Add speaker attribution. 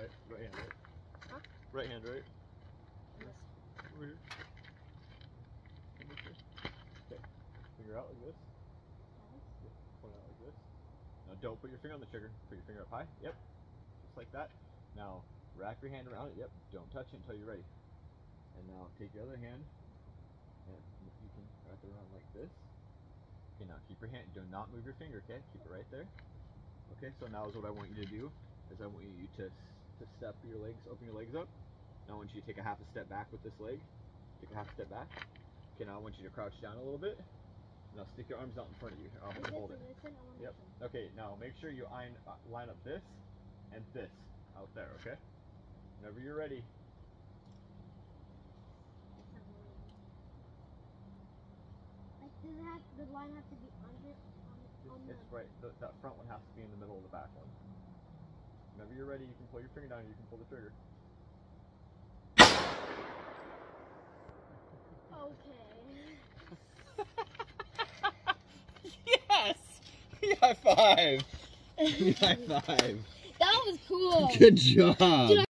Speaker 1: right? Right hand, right?
Speaker 2: Huh?
Speaker 1: Right hand, right?
Speaker 2: Yes.
Speaker 1: Over here. Okay. Finger out like this. Yep. Point out like this. Now don't put your finger on the trigger. Put your finger up high. Yep. Just like that. Now wrap your hand around it. Yep. Don't touch it until you're ready. And now take your other hand and you can wrap it around like this. Okay, now keep your hand, do not move your finger, okay? Keep it right there. Okay, so now is what I want you to do, is I want you to step your legs, open your legs up. Now I want you to take a half a step back with this leg. Take a half step back. Okay, now I want you to crouch down a little bit. Now stick your arms out in front of you. I'll hold it. Yep. Okay, now make sure you line up this and this out there, okay? Whenever you're ready.
Speaker 2: Does the line have to be under?
Speaker 1: It's right. That front one has to be in the middle of the back one. Whenever you're ready, you can pull your finger down and you can pull the trigger.
Speaker 2: Okay.
Speaker 1: Yes! High five! High five!
Speaker 2: That was cool.
Speaker 1: Good job! Dude,